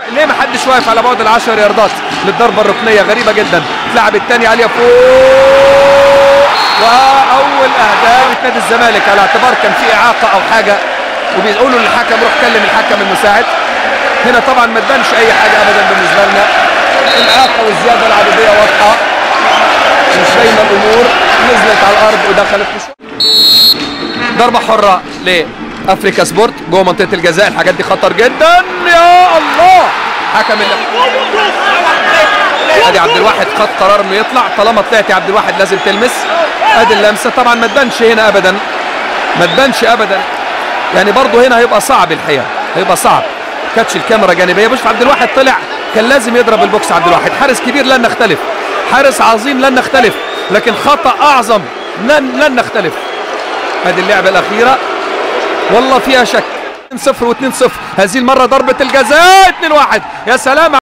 ليه ما حدش واقف على بعد ال10 ياردات للضربه الركنيه؟ غريبه جدا. اتلعب الثاني عاليه فوق، واول اهداف نادي الزمالك على اعتبار كان في اعاقه او حاجه، وبيقولوا للحكم روح كلم الحكم المساعد. هنا طبعا ما تبانش اي حاجه ابدا بالنسبه لنا، الاعاقه والزياده العدديه واضحه، مش باينه الامور. نزلت على الارض ودخلت ضربه حره لافريكا سبورت جوه منطقه الجزاء. الحاجات دي خطر جدا يا الله. حكم ادي عبد الواحد خد قرار انه يطلع، طالما طلعت يا عبد الواحد لازم تلمس. ادي اللمسه طبعا ما تبانش هنا ابدا، ما تبانش ابدا، يعني برضه هنا هيبقى صعب الحقيقه، هيبقى صعب. كاتش الكاميرا جانبيه. بص عبد الواحد طلع، كان لازم يضرب البوكس. عبد الواحد حارس كبير لن نختلف، حارس عظيم لن نختلف، لكن خطأ اعظم لن نختلف. هذه اللعبه الاخيره والله فيها شك. 2-0 و2-0. هذه المره ضربه الجزاء 2-1. يا سلام.